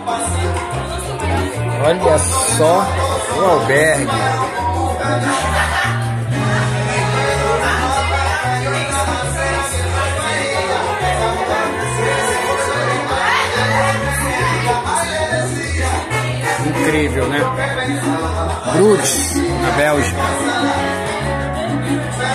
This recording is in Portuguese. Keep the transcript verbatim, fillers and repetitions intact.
Olha só o albergue. Incrível, né? Bruges, na Bélgica.